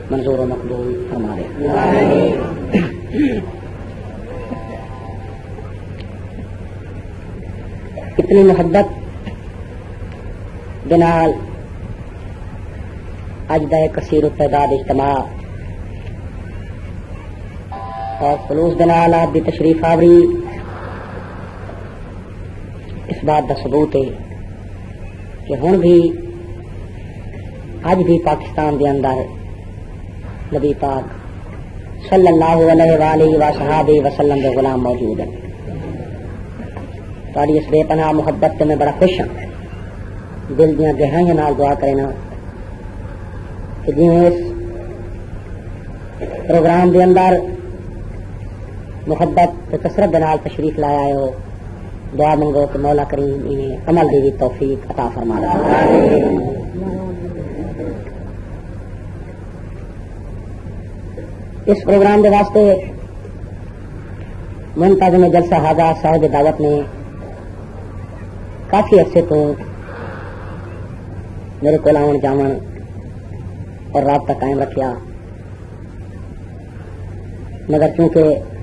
منظور و مقبول فرما دے. اتنی محبت بنال اج دا کثیر التعداد اجتماع اور خلوص بنال آپ دی تشریف آوری اس بات دا ثبوت ہے کہ ہن بھی اج بھی پاکستان دے اندر نبی پاک صلی اللہ علیہ وآلہ وصحابہ وسلم دے غلام موجود ہیں. تاری اس بے پناہ محبت تے میں بڑا خوش ہوں. دل دیاں گہرائیاں نال دعا کرنا کہ جویں اس پروگرام دے اندر محبت تے کثرت دے نال تشریف لایا ہو. دعا منگو کہ مولا کریم انہیں عمل دی توفیق عطا فرما دے. اس پروگرام کے واسطے منتظم جلسہ حاضہ صاحب دعوت نے کافی عرصے تو میرے کو آن جاون اور رابطہ قائم رکھا، مگر چونکہ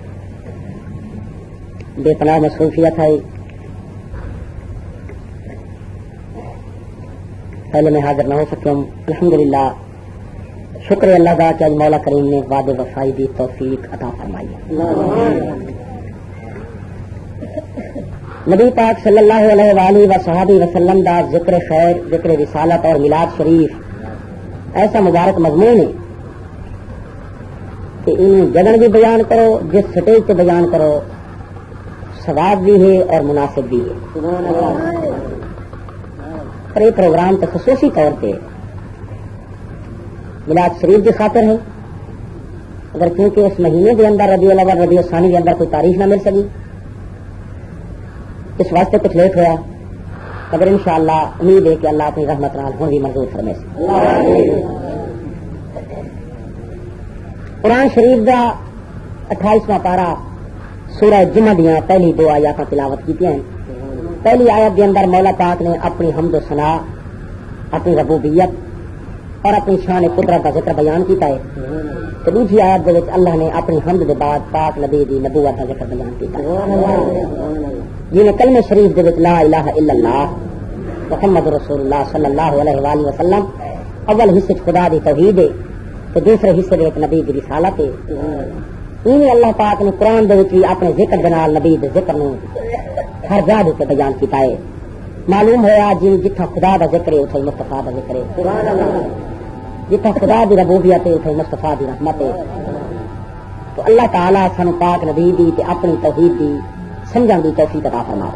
بے پناہ مصروفیت ہے پہلے میں حاضر نہ ہو سکوں. الحمدللہ شکر اللہ کا کہ مولا کریم نے وعد وفائی دی توفیق عطا فرمائی. نبی پاک صلی اللہ علیہ وآلہ وصحابہ وسلم دا ذکر خیر، ذکر رسالت اور میلاد شریف ایسا مبارک مضمون ہے کہ ان جگہ بھی بیان کرو، جس سٹیج پہ بیان کرو ثواب بھی ہے اور مناسب بھی ہے. پر یہ پروگرام تو خصوصی طور پہ میلاد شریف کی خاطر ہے، اگر کیونکہ اس مہینے کے اندر ربیع الاول ربیع الثانی کے اندر کوئی تاریخ نہ مل سکی اس واسطے کچھ لیٹ ہوا، مگر انشاءاللہ امید ہے کہ اللہ اپنی رحمت نال ہوں بھی منظور فرمائے. قرآن شریف کا 28واں پارہ سورہ جمعہ دیاں پہلی 2 آیات تلاوت کی ہیں. پہلی آیت کے اندر مولا پاک نے اپنی حمد و ثنا، اپنی ربوبیت اور اپنی شان قدرت کا ذکر بیان کیتا ہے. تو دوسری آیت دے وچ اللہ نے اپنی حمد کے بعد پاک نبی دی نبوت کا ذکر بیان کیتا ہے. جن کلمہ شریف دے وچ لا الہ الا اللہ محمد رسول اللہ صلی اللہ علیہ وآلہ وسلم اول حصے خدا دی توحید ہے تو دوسرے حصے وچ نبی دی رسالت ہے. انہیں اللہ پاک نے قرآن دے وچ اپنے ذکر دے نال نبی دے ذکر نو ہر جگہ تے بیان کیتا ہے. معلوم ہوا جتھا خدا دا ذکر ہے اتھے مصطفیٰ دا ذکر ہے، جتھا خدا دی ربوبیت ہے اتھے مصطفیٰ دی رحمت ہے. تو اللہ تعالیٰ سانو پاک نبی دی تے اپنی توحید دی سمجھن دی توفیق عطا فرمائے.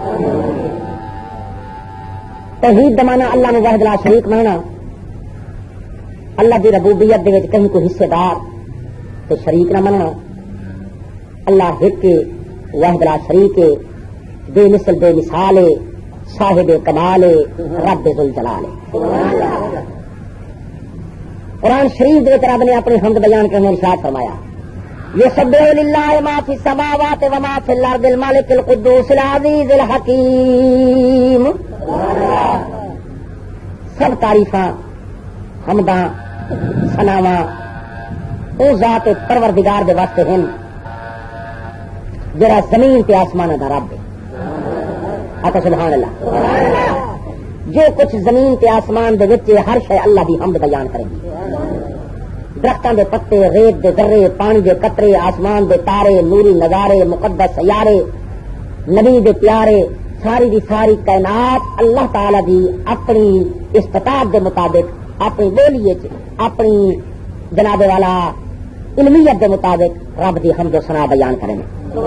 توحید دا معنی اللہ نے واحد لا شریک ماننا، اللہ دی ربوبیت دے وچ کہیں کوئی حصے دار تے شریک نہ مننا. اللہ ایک واحد لا شریک بے مثل بے مثال صاحب کمال رب ذل جلال. قرآن شریف دے رب نے اپنی حمد بیان کرنے ارشاد فرمایا یسبح للہ ما فی السماوات و ما فی الارض الملک القدوس العزیز الحکیم. سب تعریفاں حمداں ثناواں او ذات پروردگار دے واسطے ہیں جڑا زمین تے آسمان دا رب ہے. آقا سبحان اللہ. جو کچھ زمین تے آسمان دے وچ ہر شے اللہ دی حمد بیان کرے گی. درختاں دے پتے، ریت دے ذرے، پانی دے قطرے، آسمان دے تارے، نوری نظارے، مقدس سیارے، نبی دے پیارے، ساری دی ساری کائنات اللہ تعالی دی اپنی استطاعت دے مطابق اپنی بولیے اپنی جناب والا علمیت دے مطابق رب دی حمد و ثنا بیان کریں.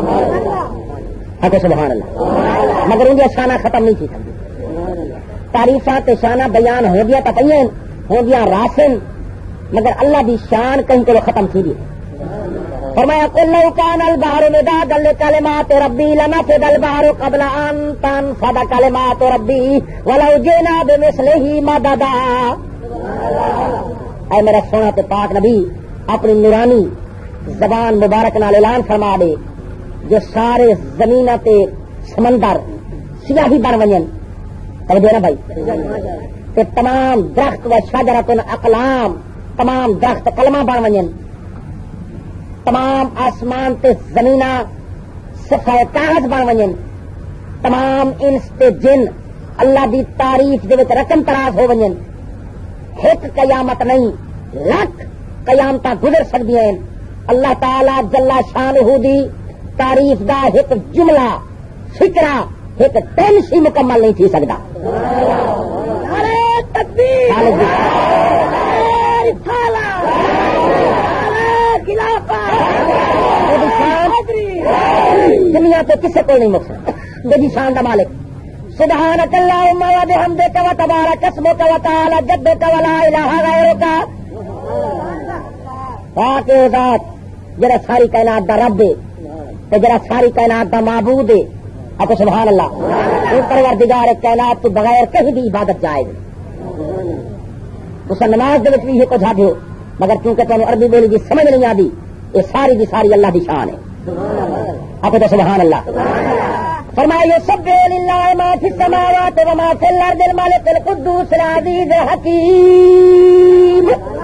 سبحان اللہ. مگر ان کی شانہ ختم نہیں کی سکتی. تعریفات شانہ بیان ہو گیا تو پہ ہو گیا راسن، مگر اللہ دی شان کہیں کو ختم تھی بھی. فرمایا قل لو كان البحر مدادا لكلمات ربي لنفد البحر قبل ان تنفد كلمات ربي ولو جئنا بمثله مددا. اے میرا سونا تے پاک نبی اپنی نورانی زبان مبارک نال اعلان فرما دے جو سارے زمین تے سمندر سیاہی بن ونجن توجہ نا بھائی تے تمام درخت و شجرۃ اقلام تمام درخت کلمہ بن ونجن، تمام آسمان تے زمینہ صفحہ کاغذ بن ونجن، تمام انس تے جن اللہ دی تعریف دے وچ رقم تراز ہو ونجن، ایک قیامت نہیں لاکھ قیامتاں گزر سکدیاں ہیں، اللہ تعالی جل شانہ دی تعریف دا ایک جملہ فکرہ ایک ٹینس ہی مکمل نہیں تھی سکتا. دنیا تو کسی کو نہیں مقصد میری شان دا مالک سبحانک اللہم و بحمدک و تبارک اسمک و تعالی جدک و لا الہ غیرک. پاک ذات جڑا ساری کائنات دا رب ہے تے جڑا ساری کائنات دا معبود ہے. آپ سبحان اللہ. پروردگار کائنات تو بغیر کہیں بھی عبادت جائے گی. اس نماز دے وچ بھی یہ کچھ آدھو مگر کیونکہ تمہیں عربی بولی جی سمجھ نہیں آتی یہ ساری کی ساری اللہ کی شان ہے. آپ تو سبحان اللہ. فرمایا یسبح للہ ما فی السماوات و ما فی الارض الملک القدوس العزیز الحکیم.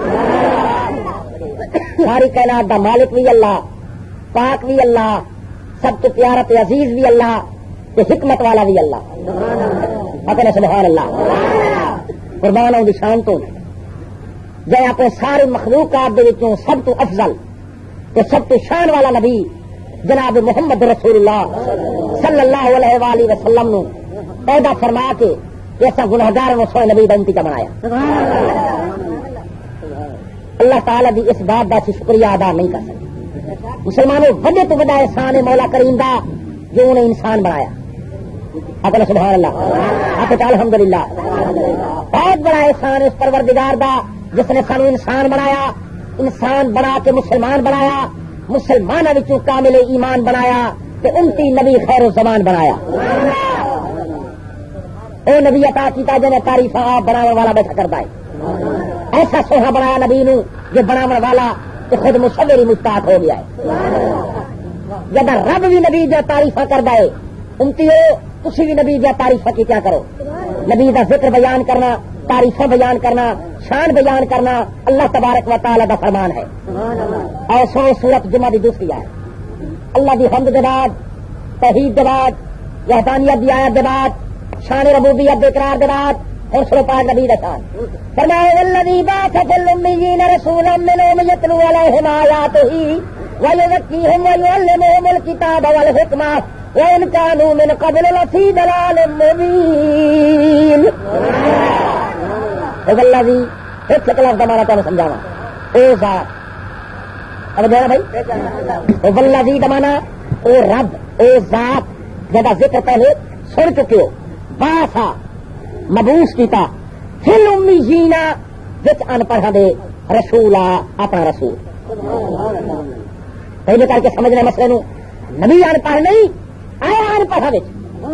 ساری کائنات دا مالک بھی اللہ، پاک بھی اللہ، سب تو پیارا تے عزیز بھی اللہ تے حکمت والا بھی اللہ. اپنے سبحان اللہ. قربان دی شان تو جے اپنے ساری مخلوقات دے وچوں سب تو افضل تے سب تو شان والا نبی جناب محمد رسول اللہ صلی اللہ علیہ وآلہ وسلم نو پیدا فرما کے ایسا گنہگار و سوئے نبی بنتی کا بنایا. اللہ تعالی دی اس بات دا شکریہ ادا نہیں کر سکتے. مسلمانوں وڈے تو وڈا احسان ہے مولا کریم دا جو انہیں انسان بنایا. اپنا سبحان اللہ. آپ الحمدللہ. بہت بڑا احسان ہے اس پروردگار دا جس نے سانو انسان بنایا، انسان بنا کے مسلمان بنایا، مسلمانوں وچوں کامل ایمان بنایا تے امتی نبی خیر الزمان بنایا. او نبی عطا کیتا جنہیں تعریف آپ بناون والا بیٹھا کرتا ہے. ایسا سوہا بنایا نبی نو جو بناون والا تے خود مصور مستعد ہو گیا ہے. جب رب بھی نبی جو تعریف کرتا ہے امتی ہو تسی بھی نبی جو تعریف کی کیا کرو. نبی دا ذکر بیان کرنا، تعریفیں بیان کرنا، شان بیان کرنا اللہ تبارک و تعالی دا فرمان ہے. اور سورت جمعہ دی دوسری آیت اللہ دی حمد دے بعد، توحید دے بعد، وحدانیت دی آیت دے بعد، شان ربوبیت دے اقرار دے بعد اور سورہ پاک نبی دا شان فرمایا والذی بعث فی الامیین رسولا منھم یتلو علیہم آیاتہ ویزکیہم ویعلمہم الکتاب والحکمہ وَإِنْ كَانُوا مِنْ قَبْلُ لَفِي ضَلَالٍ مُّبِينٍ. والذی ایک لفظ ہمارا تمہیں سمجھانا او ذات. اب دینا بھائی والذی دمانا او رب او ذات جدا ذکر پہلے سن چکے ہو. باسا مبوس کیتا فل امیین وچ ان پڑھا دے رسولا اپنا رسول. پہلے کر کے سمجھنا مسئلے نو. نبی ان پڑھ نہیں آیا ان پڑھا وچ.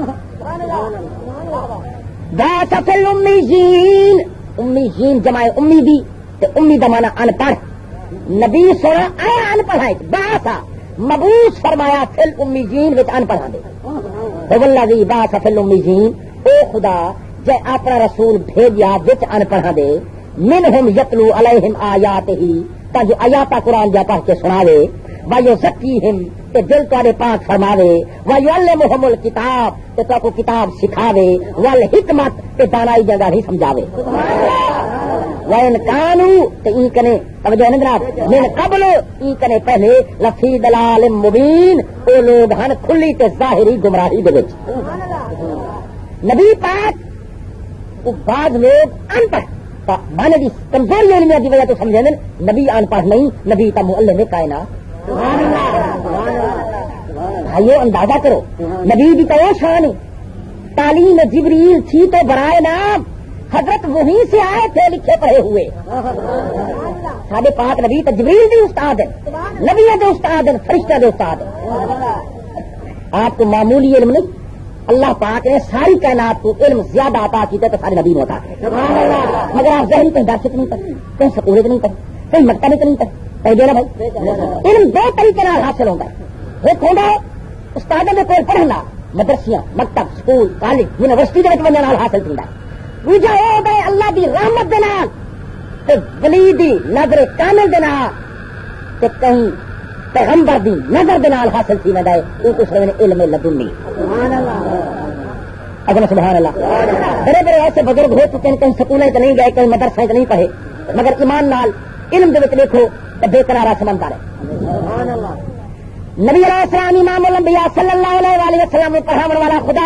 باسا فل امیین، امیین جمع امی دی تے امی دا مانا ان پڑھ. نبی سونا آیا ان پڑھائے باسا مبوس فرمایا فل امیین وچ ان پڑھا دے. والذی باسا فل امیین او خدا جے اپنا رسول بھیجیا وچ ان پڑھا دے منہم یتلو علیہم آیاتہ تا جو آیات قرآن جا پڑھ کے سناوے ویزکیہم تے دل تواڈے پاک فرماوے ویعلمہم الکتاب تے تو کو کتاب سکھاوے والحکمت تے دانائی جگہ ہی سمجھاوے. وَإِنْ كَانُوا تے ای کنے توجہ ہے جناب من قبل ای کنے پہلے لفی ضلال مبین او لوگ ہن کھلی تے ظاہری گمراہی دے وچ. نبی پاک بعض لوگ ان پڑھ مانے دی کمزوری علمیہ کی وجہ تو سمجھیں نبی ان پڑھ نہیں، نبی کا معلم کائنات. بھائیو اندازہ کرو نبی کی تو وہ شان ہے. تعلیم جبریل تھی تو برائے نام حضرت وہیں سے آئے تھے لکھے پڑھے ہوئے. سارے پاک نبی تو جبریل بھی استاد ہیں، نبی کے استاد ہیں، فرشتہ کے استاد ہیں. آپ کو معمولی علم نہیں، اللہ پاک نے ساری کائنات کو علم زیادہ عطا کیتے تو سارے نبی نے عطا کیا. مگر آپ ظاہری کہیں درشت نہیں کرتے، کہیں سکولت نہیں کرتے، کہیں مکتب نہیں کرتے. کہیں دینا بھائی علم دو طریقے حاصل ہوگا. ایک ہوگا استادوں کے کوئی پڑھنا، مدرسیاں، مکتب، سکول، کالج، یونیورسٹی کے بچے حاصل کرنا. دوجا وہ ہوگا اللہ کی رحمت دے نال تے ولی دی نظر کامل دے نال تے کہیں پیغمبر دی نظر دے نال حاصل تھی ویندا ہے او کچھ علم لدنی سبحان اللہ اگر سبحان اللہ بڑے بڑے ایسے بزرگ ہو چکے ہیں کہیں سکولیں تو نہیں گئے کہیں مدرسے تو نہیں پڑھے مگر ایمان نال علم دے وچ دیکھو تے بے قرارا سمندر ہے سبحان اللہ نبی علیہ السلام امام الانبیاء صلی اللہ علیہ وآلہ وسلم پڑھاون والا خدا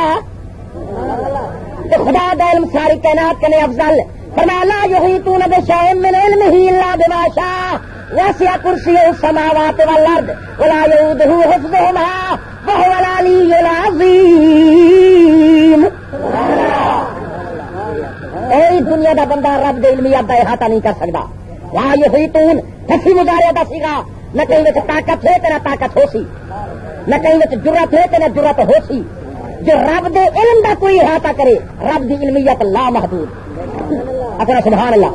تے خدا دا علم ساری کائنات کے افضل فرمایا لا یحیطون بشیء من علمہ الا بما شاء وسع کرسیہ السماوات والارض ولا یؤودہ حفظہما وهو العلی العظیم اے دنیا دا بندہ رب دے علمیات دا احاطہ نہیں کر سکتا لا یحیطون فصیح مضارع دا سیغا نہ کہیں وچ طاقت ہے تے نہ طاقت ہو سی نہ کہیں وچ جرأت ہے تے نہ جرأت ہو سی جو رب دے علم دا کوئی احاطہ کرے رب دی علمیت لا محدود اگر سبحان اللہ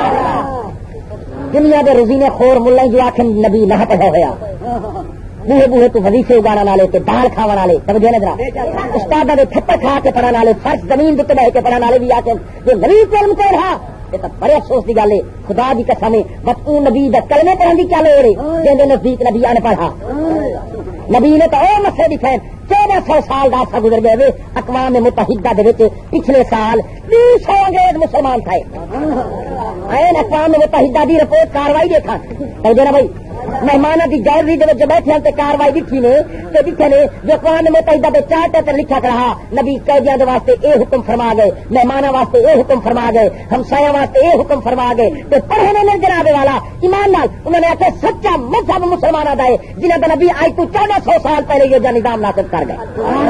دنیا دے روزینے خور ملیں جو آخر نبی نہ پڑھا ہوا بوہے بوہے تو وظیفے اگانا والے تے دال کھاون والے سمجھے نا ذرا استاداں دے تھپڑ کھا کے پڑھن والے فرش زمین تے بیٹھ کے پڑھن والے بھی آخر جو نبی تے علم کو رہا یہ تو بڑے افسوس کی گل ہے خدا دی قسم ہے بس اون نبی دا کلمے پڑھن دی کیا لوڑ ہے جن دے نزدیک نبی ان پڑھا نبی نے تو او مسئلے دکھائے 1400 سال دا عرصہ گزر گئے اقوام متحدہ دے وچ پچھلے سال 200 انگریز مسلمان تھے این اقوام متحدہ دی رپورٹ کاروائی دیکھا سمجھے نا بھائی مہمانوں کی گیلری دے وچ بیٹھے تے کاروائی دکھی نے تے دکھے نے جو اقوام متحدہ دے چارٹر تے لکھا رہا نبی قیدیاں دے واسطے اے حکم فرما گئے مہمانوں واسطے اے حکم فرما گئے ہمسایاں واسطے اے حکم فرما گئے تے پڑھنے نے جناب والا ایمان نال انہوں نے آخر سچا مذہب مسلمانوں دا ہے جنہاں دا نبی آج تو 1400 سال پہلے یہ نظام نافذ کر گئے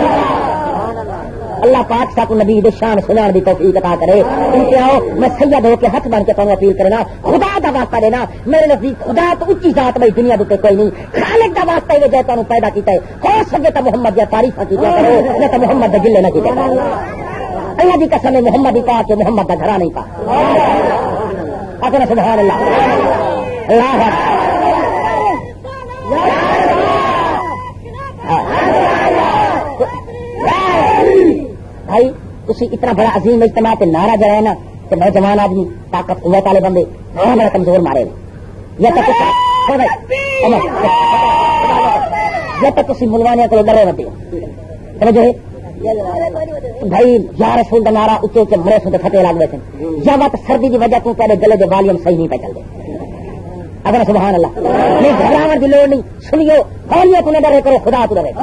اللہ پاک سا کو نبی شان سنان دی توفیق عطا کرے ان کے آؤ میں سید ہو کے ہاتھ بن کے تمہیں اپیل کرنا خدا دا واسطہ دینا میرے نزدیک خدا تو اچھی ذات بھائی دنیا دے کوئی نہیں خالق دا واسطہ ہی جائے تمہیں پیدا کیتا ہے ہو سکے تو محمد یا تعریف کی کرو نہ تو محمد دا گلے نہ کی اللہ کی قسم محمد ہی پاک کہ محمد دا گھرا نہیں پا اپنا سبحان اللہ اللہ بھائی اسی اتنا بڑا عظیم اجتماع تے نعرہ جڑا ہے نا کہ نوجوان آدمی طاقت قوت والے بندے بڑا کمزور مارے یا تک تسی ملوانیاں کو ڈرے ہوتے سمجھو بھائی یا رسول دا نعرہ اچے اچے مرے سو فتح لگ بیٹھے یا وقت سردی کی وجہ کو پہلے گلے کے والیوم صحیح نہیں پہ چل دے اگر سبحان اللہ نہیں گھبراہٹ کی لوڑ نہیں سنیو والیاں کو نہ ڈرے کرو خدا تو ڈرے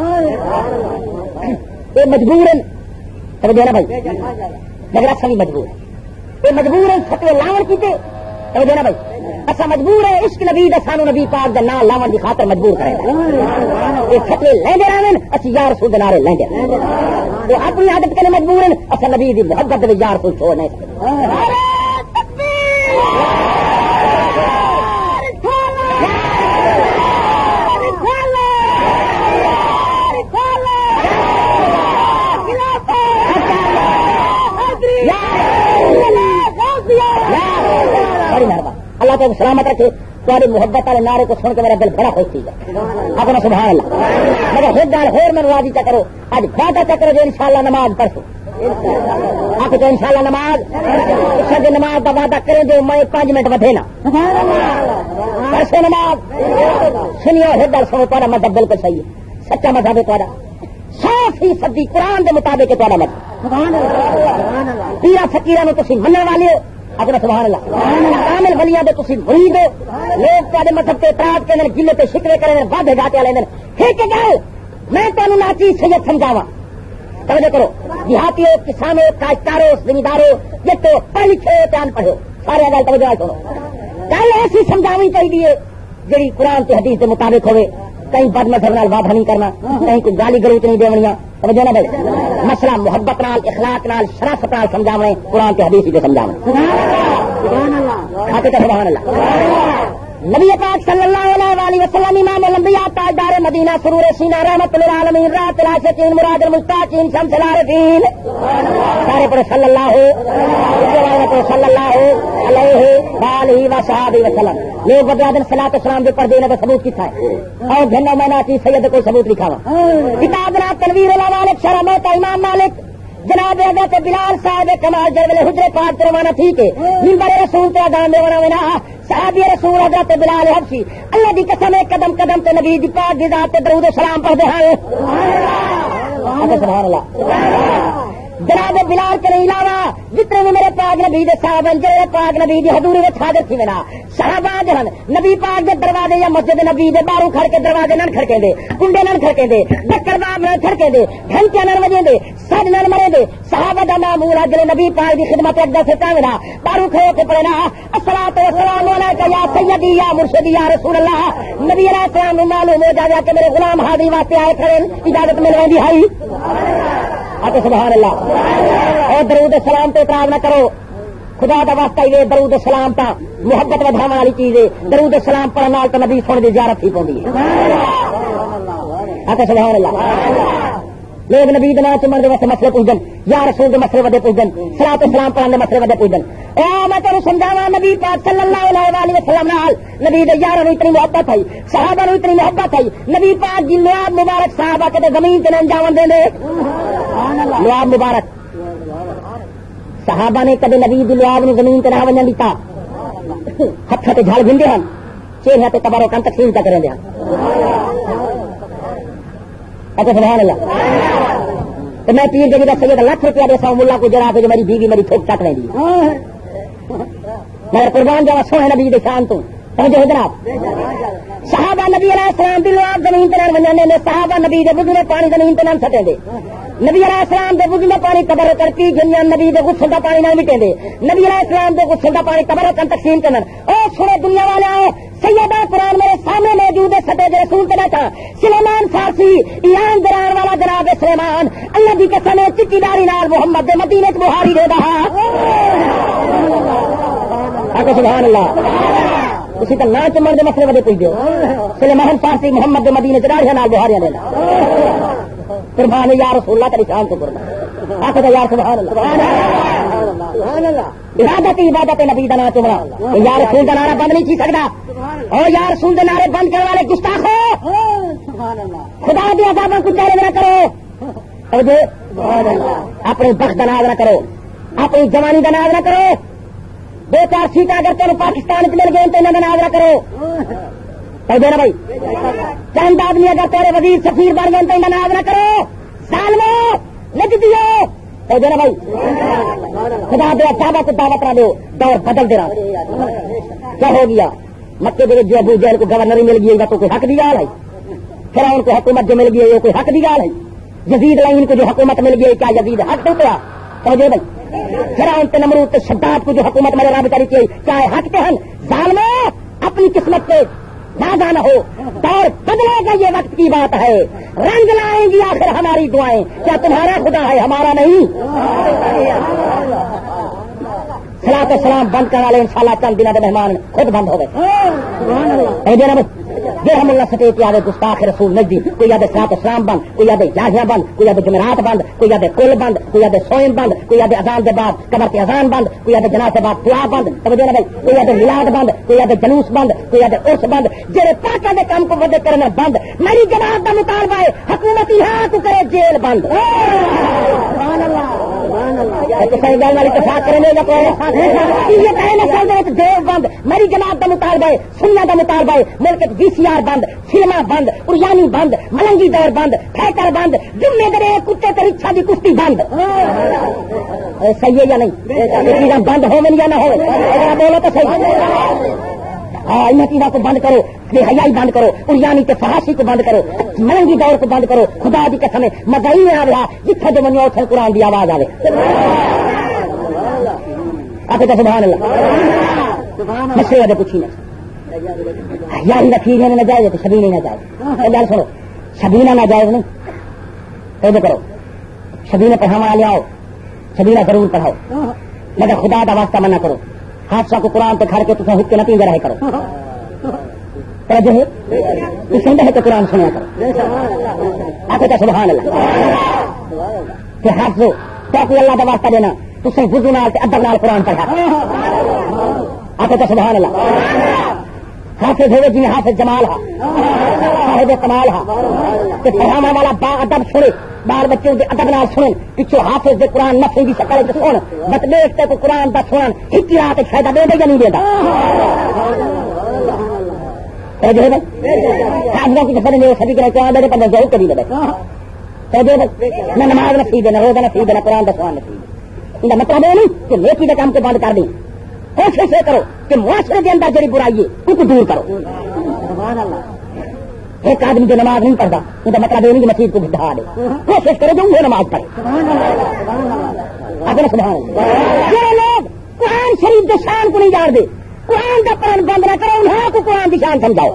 یہ مجبور ہے سمجھے نا بھائی مگر اصل بھی مجبور ہے یہ مجبور ہے فتوے لاون کیتے سمجھے نا بھائی اصا مجبور ہے عشق نبی دا سانو نبی پاک دا نام لاون کی خاطر مجبور کرے یہ فتوے لیندے رہن اسی یا رسول دے نعرے لیندے وہ اپنی عادت کے لیے مجبور ہیں اصل نبی دی محبت دے یا رسول چھوڑ نہیں سکتے اللہ کو سلامت رکھے تمہاری محبت والے نعرے کو سن کے میرا دل بڑا خوش تھی جائے اپنا سبحان اللہ مگر ایک گال ہور میں راضی چا کرو آج وعدہ چا کرو جو انشاءاللہ نماز پڑھو آپ تو انشاءاللہ نماز نماز کا وعدہ کریں جو میں 5 منٹ ودے نا پرسوں نماز سنیو ایک گل سنو تھوڑا مذہب بالکل صحیح ہے سچا مذہب ہے تھوڑا 100% قرآن کے مطابق ہے تھوڑا مذہب پیرا فقیراں نو تسی منن والے ہو اپنا سبحان اللہ کامل ولیاں دے تسی مرید ہو لوگ تہاڈے مذہب تے اعتراض کرن گلے تے شکوے کرن وعدے گاٹے والے نے ٹھیک ہے گل میں تانوں نا چیز سید سمجھاواں توجہ کرو دیہاتی ہو کسان ہو کاشتکار ہو زمیندار ہو یہ تو پڑھ لکھے ہو تے ان پڑھ ہو سارے گل توجہ سنو گل ایسی سمجھاوی چاہیے جڑی قرآن تے حدیث دے مطابق ہوے کہیں بد مذہب نال وعدہ نہیں کرنا کہیں کوئی گالی گلوچ نہیں دیونیاں سمجھو نا بھائی مسئلہ محبت نال اخلاق نال شرافت نال سمجھاونے قرآن کے حدیث دے سمجھاونے سبحان اللہ سبحان اللہ نبی پاک صلی اللہ علیہ وآلہ وسلم امام الانبیاء تاجدار مدینہ سرور سینہ رحمت للعالمین رات العاشقین مراد المشتاقین شمس العارفین سارے پڑھے صلی اللہ علیہ وآلہ وصحبہ وسلم لوگ بدرادن صلاۃ والسلام جو پڑھ دینے کا ثبوت کتنا ہے اور گھنوں میں نہ چیز سید کوئی ثبوت لکھا ہوا کتاب نام تنویر العوالق شرح موت امام مالک جناب حضرت بلال صاحب کمال جلوے حجرے پاک سے روانہ ٹھیک ہے منبر رسول تے اذان دے ونا صحابی رسول حضرت بلال حبشی اللہ دی قسم ہے قدم قدم تے نبی دی پاک دی ذات تے درود و سلام پڑھدے ہیں سبحان اللہ جناب بلال کے علاوہ جتنے بھی میرے پاک نبی دے صاحب ہیں جڑے پاک نبی دی حضوری وچ حاضر تھی وینا صحابہ جہن نبی پاک دے دروازے یا مسجد نبی دے باہر کھڑ کے دروازے نہ کھڑکیں دے کنڈے نہ کھڑکیں دے ڈکر باب نہ کھڑکیں دے گھنٹے نہ بجیں دے سج نہ مرے دے صحابہ دا معمول ہے جڑے نبی پاک دی خدمت اقدس سے کہنا باہر کھڑے کے پڑھنا الصلوۃ والسلام علیک یا سیدی یا مرشدی یا رسول اللہ نبی علیہ السلام نو معلوم ہو جائے کہ میرے غلام حاضری واسطے آئے کھڑے اجازت مل رہی ہے سبحان اللہ اور درود سلام تو اعتراض نہ کرو خدا دا واسطہ یہ درود سلام تا محبت ودھاون والی چیز ہے درود سلام پڑھن نال تو نبی سن دی زیارت ہی پوندی ہے سبحان اللہ لوگ نبی دے نام چمن دے واسطے مسئلے پوچھن یا رسول دے مسئلے ودے پوچھن صلاۃ و سلام پڑھن دے مسئلے ودے پوچھن او میں تینوں سمجھاواں نبی پاک صلی اللہ علیہ والہ وسلم نال نبی دے یاراں نوں اتنی محبت ہے صحابہ نوں اتنی محبت ہے نبی پاک دی لعاب مبارک صحابہ تے زمین تے نہ جاون دیندے لعاب مبارک صحابہ نے کبھی نبی دی لعاب نوں زمین تے نہ ونجن دیتا ہتھاں تے جھل گھندے ہن چہرے تے تبرکاں تقسیم کر رہے ہیں سبحان اللہ تو میں پیر جگہ سید لاکھ روپیہ دے سو ملا کو جرا کے میری بیوی میری تھوک چٹ رہی مگر قربان جاوا سونے نبی دے شان تو سمجھو جناب صحابہ نبی علیہ السلام دی لعاب زمین تے نہ ونجن دے صحابہ نبی دے وضو نے پانی زمین تے نہ سٹے دے نبی علیہ السلام دے وضو نے پانی قبر کر پی جنیاں نبی دے غسل دا پانی نہ مٹے دے نبی علیہ السلام دے غسل دا پانی قبر کر تقسیم کرن او سنے دنیا والے آؤ سیدہ قرآن میرے سامنے موجود ہے سٹے دے رسول تے بیٹھا سلیمان فارسی ایران دران والا جناب سلیمان اللہ دی قسم ہے چٹی داری نال محمد دے مدینے وچ بخاری دے دا سبحان اللہ اسی طرح نہ چمن دے مسئلے ودے پوچھ دیو سلیمان فارسی محمد دے مدینے وچ داڑھیاں نال بخاری دے دا قربان یا رسول اللہ تیری شان کو قربان آخر یا سبحان اللہ سبحان اللہ عبادت نبی دا نام چمنا یا رسول دا نعرہ بند نہیں کی سکتا اور یا رسول دے نعرے بند کرنے والے گستاخو خدا دی عذابوں کو چہرے نہ کرو اپنے بخت کا ناز نہ کرو اپنی جوانی کا ناز نہ کرو دو چار سیٹیں اگر تمہیں پاکستان مل گئے تو انہوں نے ناز نہ کرو نا بھائی چند آدمی اگر تیرے وزیر سفیر بن گئے تو انہیں ناز نہ کرو سالمو لکھ دیو نا بھائی خدا دیا صحابہ کو دعوت نہ دو دور بدل دے رہا کیا ہو گیا مکے دے جو ابو جہل کو گورنر مل گئی تو کوئی حق دی گال ہے فرعون کو حکومت جو مل گئی ہے کوئی حق دی گال ہے یزید لعین کو جو حکومت مل گئی کیا یزید حق تو کیا سمجھے بھائی فرعون تے نمرود تے شداد کو جو حکومت میرے رب کری کی کیا حق تے ہیں ظالمو اپنی قسمت پہ نازا نہ ہو دور بدلے گا یہ وقت کی بات ہے رنگ لائیں گی آخر ہماری دعائیں کیا تمہارا خدا ہے ہمارا نہیں صلاۃ و سلام بند کرنے والے انشاءاللہ چند دنوں کے مہمان خود بند ہو گئے ہم اللہ سٹے کہ آدھے گستاخ رسول نجدی کوئی آدھے صلاۃ و سلام بند کوئی آدھے یازیاں بند کوئی آدھے جمعرات بند کوئی آدھے کل بند کوئی آدھے سوئم بند کوئی آدھے اذان کے بعد قبر کے اذان بند کوئی آدھے جناز کے بعد دعا بند سمجھے نا بھائی کوئی آدھے میلاد بند کوئی آدھے جلوس بند کوئی آدھے عرس بند جڑے پاکاں دے کام کو ودے کرنا بند میری جماعت کا مطالبہ ہے حکومتی ہاں تو کرے جیل بند سبحان اللہ گل والی اتفاق کریں گے دیو بند میری جماعت کا مطالبہ ہے سننا کا مطالبہ ہے ملک وی سی آر بند فلما بند اریانی بند ملنگی دور بند ٹھیکر بند جمعے درے کتے تے رکشا دی کشتی بند صحیح ہے یا نہیں چیزاں بند ہو یا نہ ہو بولو تو صحیح ان چیزوں کو بند کرو بے حیائی بند کرو اریانی کے فحاشی کو بند کرو مہنگی دور کو بند کرو خدا دی قسم مزہ ہی نہیں آ رہا جتھے جو منو اتھے قرآن دی آواز آئے آپ تو سبحان اللہ مسئلے والے پوچھی نہ یاری رکھی نہیں نہ جائے تو شبینہ نہ جائے گل سنو شبینہ نہ جائے نہیں تو کرو شبینہ پڑھاوا والے آؤ شبینہ ضرور پڑھاؤ مگر خدا کا واسطہ منع کرو حادثہ کو قرآن پہ کھڑ کے تصا حق کے نتیجہ رہے کرو جو ہے کہ قرآن سنیا کرو آپ کا سبحان اللہ کہ حافظ تو اللہ کا واسطہ دینا تصے وضو نال ادب نال قرآن پڑھا آپ کا سبحان اللہ حافظ ہوئے جی حافظ جمال ہا صاحب کمال ہا کہ پڑھاوا والا با ادب سنے بال بچوں کے ادب نال سنن پچھو حافظ دے قرآن نفسی دی شکل تے سن بس دیکھتے کو قرآن دا سنن ہکی رات فائدہ دے دے یا نہیں دیندا توجہ ہے حافظوں کی سفر نے سبھی کے قرآن دے پندے ضرور کری دے توجہ نہ نماز نصیب ہے نہ روزہ نصیب ہے نہ قرآن دا سنن نصیب ہے ان مطلب یہ نہیں کہ نیکی دے کام کو بند کر دیں کوشش یہ کرو کہ معاشرے کے اندر جڑی برائی ہے ان کو دور کرو سبحان اللہ ایک آدمی جو نماز نہیں پڑھتا ان کا مطلب یہ نہیں کہ مسجد کو بٹھا دے کوشش کرو جو وہ نماز پڑھے اگر سبحان اللہ جو لوگ قرآن شریف کے شان کو نہیں جان دے قرآن کا پڑھن بند نہ کرو انہاں کو قرآن کی شان سمجھاؤ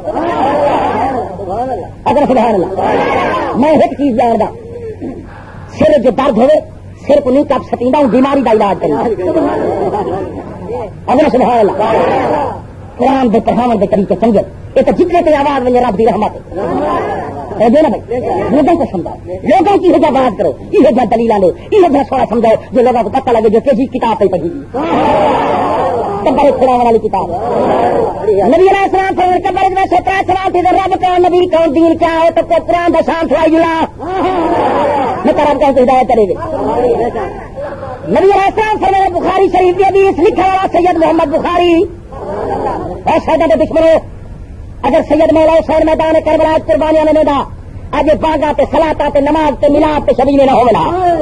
اگر سبحان اللہ میں ایک چیز جاندا سر جو درد ہوئے سر کو نہیں کپ سکیندا ہوں بیماری کا علاج کرنا اگر سبحان اللہ قرآن دے پڑھاون دے طریقے سمجھو یہ تو جتنے کی آواز میں رب دی رحمت ہے نا بھائی لوگوں کو سمجھاؤ لوگوں کی ہو بات کرو یہ ہو دلیل لو یہ ہو سوال سمجھاؤ جو لوگوں کو پتہ لگے جو کسی کتاب پہ پڑھی قبر کھڑانے والی کتاب نبی علیہ السلام فرمایا قبر میں سے ترا سوال تھے رب کون نبی کون دین کیا ہے تو قرآن دا شان سنائی جلا میں کرام کا ہدایت کرے گی نبی علیہ السلام فرمایا بخاری شریف کی حدیث لکھا والا سید محمد بخاری اور سادہ کے دشمنوں اگر سید مولا حسین میدان کربلا قربانیاں نے دا اج باغا تے صلاۃ تے نماز تے میلاد تے شبیہ نہ ہونا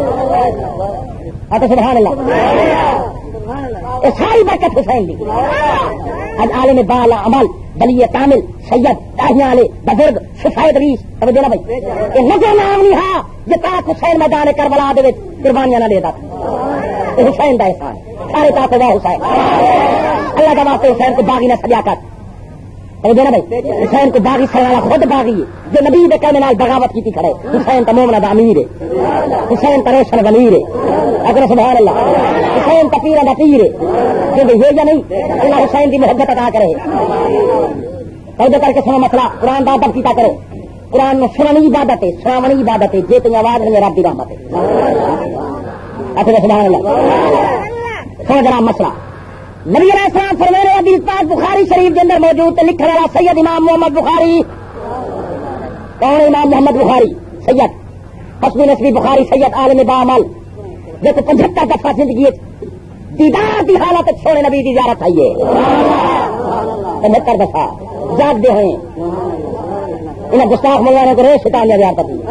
اتے سبحان اللہ یہ ساری برکت حسین دی اج عالم بالا عمل بلی کامل سید داہیاں والے بزرگ شفاعت ریس توجہ نہ بھائی یہ نظر نام نہیں ہا جو پاک حسین میدان کربلا دے وچ قربانیاں نہ دیتا یہ حسین دا احسان سارے پاک واہ حسین اللہ کا واسطے حسین کو باغی نہ سجا کر نا بھائی حسین کو باغی سر والا خود باغی ہے جو نبی کے کہنے نال بغاوت کی کھڑے حسین کا مومنہ دا امیر ہے حسین کا روشن ضمیر ہے اگر سبحان اللہ حسین کا پیرا دا پیر ہے جو یہ یا نہیں اللہ حسین کی محبت عطا کرے توجہ کر کے سنو مسئلہ قرآن دا ادب کیتا کرو قرآن میں سننی عبادت ہے سناونی عبادت ہے جے تیری آواز نہیں رب دی رحمت ہے اچھا سبحان اللہ سنو جناب مسئلہ نبی علیہ السلام فرمانے حدیث پاک بخاری شریف کے اندر موجود ہے لکھنے والا سید امام محمد بخاری کون ہے امام محمد بخاری سید حسبی نسبی بخاری سید عالم باعمل دیکھو 75 دفعہ زندگی دیدار دی حالت چھوڑے نبی دی زیارت آئی ہے 75 دفعہ جاگ دے ہیں انہیں گستاخ ملوانے کو روز شیطان نے زیارت دی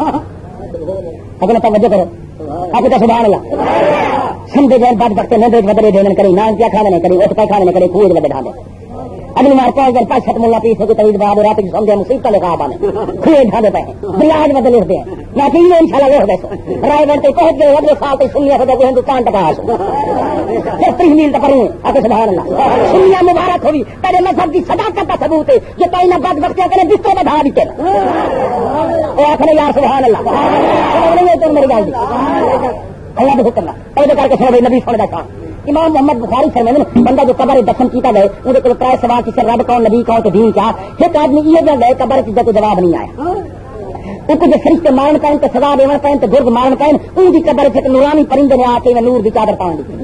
اگر توجہ کرو آپ کا سبحان اللہ سمجھے جائیں بات بکتے نہ دیکھ بدلے دینے کریں نہ کیا کھانے نہیں کریں اٹھ پہ کھانے نہیں کریں کوئی لگے ڈھا دیں اگلی بار 5 دن 5 7 ملا پیس ہو تو بعد رات کی سمجھے مصیبت لگا بانے کوئی ڈھا دے پہ بلاج بدل لکھتے ہیں نہ کہ یہ انشاءاللہ لکھ دے رائے بنتے پہنچ گئے اگلے سال تک سنیا خدا کو ہندوستان تک آس پھر 30 میل تک کروں آپ سبحان اللہ سنیا مبارک ہوئی تیرے مذہب کی صداقت کا ثبوت ہے یہ کوئی نہ بد بختیاں کریں بستر میں ڈھا دیتے وہ آخر یار سبحان اللہ نہیں ہے تو میری گال دی اللہ بھی حکم پیدا کر کے سو نبی سن بیٹھا امام محمد بخاری فرماتے بندہ جو قبر دفن کیتا گئے ان کو ترائے سوال کسی رب کون نبی کون تو دین کیا ایک آدمی یہ جا گئے قبر کی کوئی جواب نہیں آیا ان کو جو فرشتے مارن پائیں تو سزا دیون پائیں تو گرگ مارن پائیں ان کی قبر سے نورانی پرندے نے آ کے نور کی چادر پاؤں دی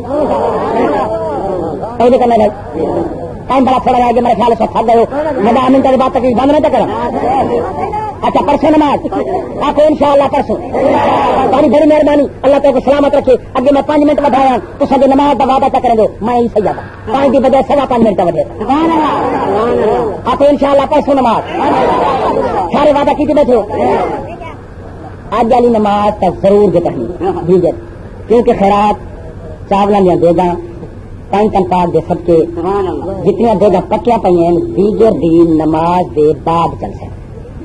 پیدا کرنا بھائی ٹائم بڑا تھوڑا گیا میرے خیال سے تھک گئے ہو میں منٹ کی بات تک بند نہیں کرا اچھا پرسوں نماز آپ ان شاء اللہ پرسوں بڑی بڑی مہربانی اللہ تعالیٰ کو سلامت رکھے اگے میں 5 منٹ بتایا تو سب نماز کا وعدہ کریں گے میں ہی صحیح تھا 5 کی بجائے 5.25 منٹ کا وجہ آپ ان شاء اللہ پرسوں نماز سارے وعدہ کی بیٹھے آج والی نماز تک ضرور جو کرنی ٹھیک ہے کیونکہ خیرات چاولوں دیا دے گا 5 تنخواہ دے سب کے جتنی دے گا پکیاں پہ دیگر دین نماز دے بعد چل سکتے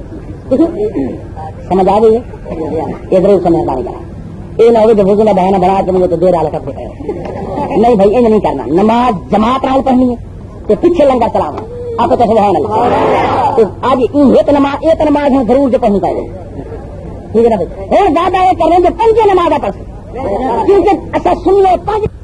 سمجھ آ گئی ہے یہ ضرور سمجھ آنے کا یہ نہ ہو جو وضو نہ بہانا بنا کے مجھے تو دیر آلہ کب نہیں بھائی یہ نہیں کرنا نماز جماعت نال پڑھنی ہے تو پیچھے لنگر چلانا آپ کو سبحان اللہ تو آج ایک نماز ہم ضرور جو پڑھنی پائے ٹھیک ہے نا بھائی اور زیادہ یہ کریں جو 5 نماز پڑھ کیونکہ اچھا سن لو 5